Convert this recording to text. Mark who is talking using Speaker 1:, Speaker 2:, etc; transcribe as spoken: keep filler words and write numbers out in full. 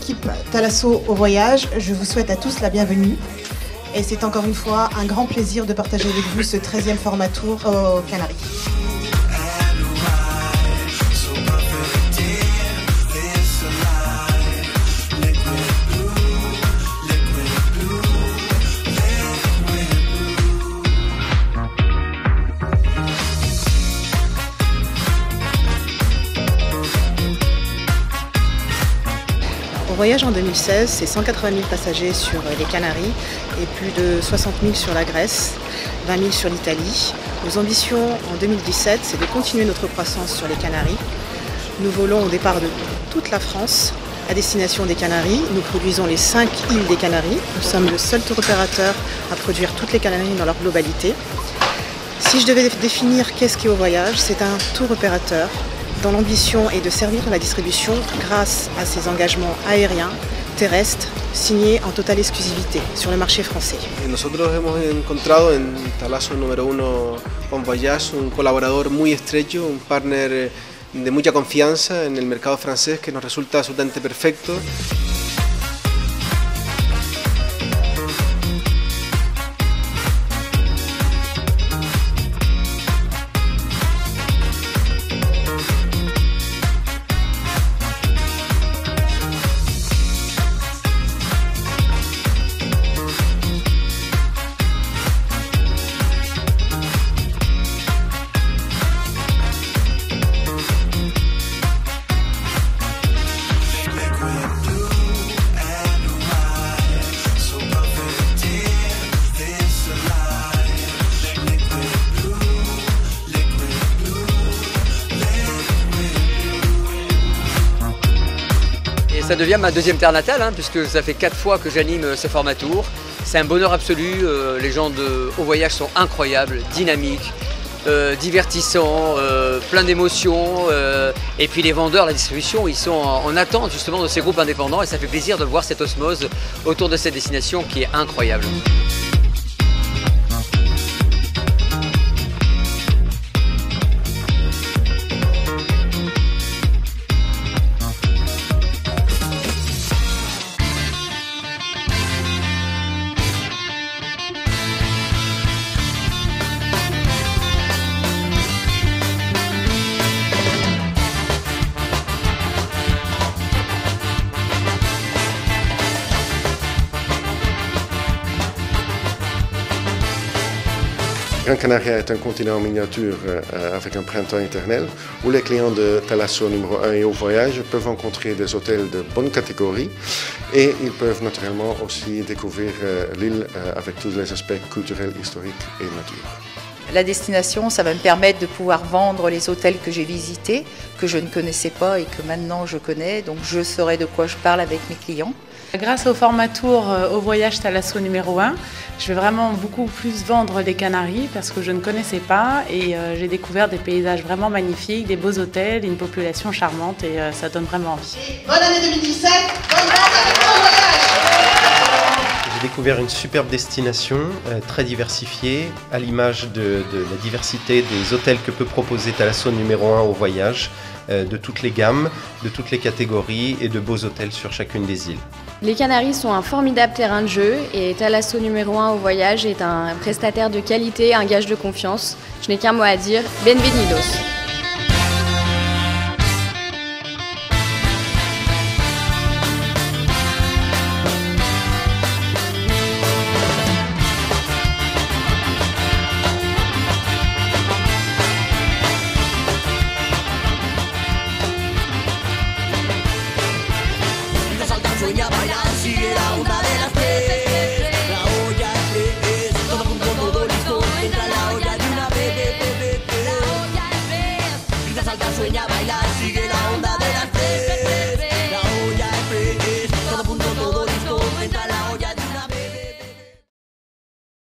Speaker 1: l'équipe Thalasso au voyage, je vous souhaite à tous la bienvenue. Et c'est encore une fois un grand plaisir de partager avec vous ce treizième format tour aux Canaries.
Speaker 2: Au voyage en deux mille seize, c'est cent quatre-vingt mille passagers sur les Canaries et plus de soixante mille sur la Grèce, vingt mille sur l'Italie. Nos ambitions en deux mille dix-sept, c'est de continuer notre croissance sur les Canaries. Nous volons au départ de toute la France à destination des Canaries. Nous produisons les cinq îles des Canaries. Nous sommes le seul tour opérateur à produire toutes les Canaries dans leur globalité. Si je devais définir qu'est-ce qu'est au voyage, c'est un tour opérateur dont l'ambition est de servir la distribution grâce à ses engagements aériens, terrestres, signés en totale exclusivité sur le marché français.
Speaker 3: Nosotros hemos encontrado en Thalasso número uno con Voyage un colaborador muy estrecho, un partner de mucha confianza en el mercado francés que nos resulta absolutamente perfecto.
Speaker 4: Ça devient ma deuxième terre natale, hein, puisque ça fait quatre fois que j'anime ce format tour. C'est un bonheur absolu, euh, les gens de Au Voyage sont incroyables, dynamiques, euh, divertissants, euh, plein d'émotions. Euh, et puis les vendeurs, la distribution, ils sont en, en attente justement de ces groupes indépendants et ça fait plaisir de voir cette osmose autour de cette destination qui est incroyable.
Speaker 5: Gran Canaria est un continent en miniature euh, avec un printemps éternel où les clients de Thalasso numéro un et Au Voyage peuvent rencontrer des hôtels de bonne catégorie et ils peuvent naturellement aussi découvrir euh, l'île euh, avec tous les aspects culturels, historiques et nature.
Speaker 6: La destination, ça va me permettre de pouvoir vendre les hôtels que j'ai visités, que je ne connaissais pas et que maintenant je connais, donc je saurai de quoi je parle avec mes clients.
Speaker 7: Grâce au format tour Au Voyage Thalasso numéro un, je vais vraiment beaucoup plus vendre les Canaries parce que je ne connaissais pas et euh, j'ai découvert des paysages vraiment magnifiques, des beaux hôtels, une population charmante et euh, ça donne vraiment envie.
Speaker 1: Bonne année deux mille dix-sept, bonne vente avec Au Voyage!
Speaker 8: J'ai découvert une superbe destination, euh, très diversifiée, à l'image de, de la diversité des hôtels que peut proposer Thalasso numéro un Au Voyage, euh, de toutes les gammes, de toutes les catégories et de beaux hôtels sur chacune des îles.
Speaker 9: Les Canaries sont un formidable terrain de jeu et Thalasso numéro un Au Voyage est un prestataire de qualité, un gage de confiance. Je n'ai qu'un mot à dire, bienvenidos!
Speaker 10: Soñaba ya si era una